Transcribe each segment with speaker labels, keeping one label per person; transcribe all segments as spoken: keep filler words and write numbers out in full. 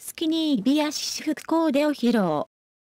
Speaker 1: スキニー美足私服コーデを披露。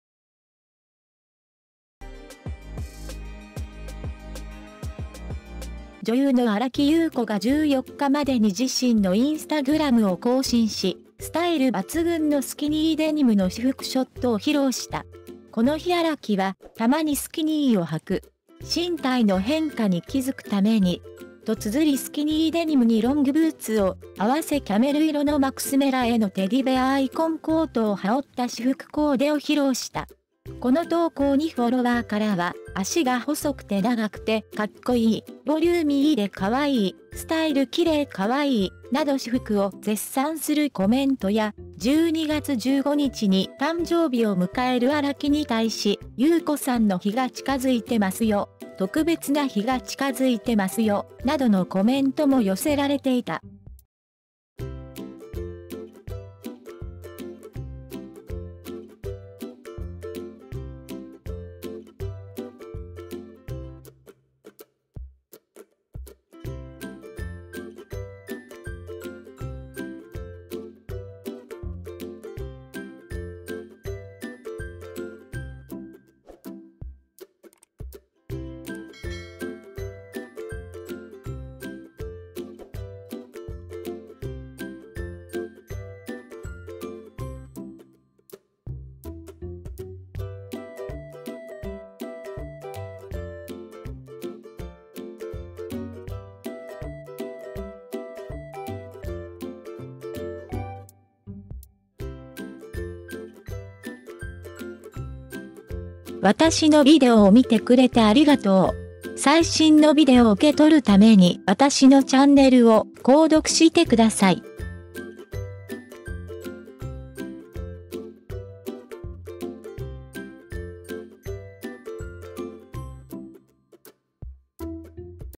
Speaker 1: 女優の新木優子がじゅうよっかまでに自身のインスタグラムを更新し、スタイル抜群のスキニーデニムの私服ショットを披露した。この日新木は、たまにスキニーを履く。身体の変化に気づくために、と綴りスキニーデニムにロングブーツを合わせキャメル色のマクスメラへのテディベアアイコンコートを羽織った私服コーデを披露した。この投稿にフォロワーからは、足が細くて長くてかっこいい、ボリューミーで可愛い、スタイル綺麗可愛い、など私服を絶賛するコメントや、じゅうにがつじゅうごにちに誕生日を迎える新木に対し、優子さんの日が近づいてますよ、特別な日が近づいてますよ、などのコメントも寄せられていた。私のビデオを見てくれてありがとう。最新のビデオを受け取るために私のチャンネルを購読してください。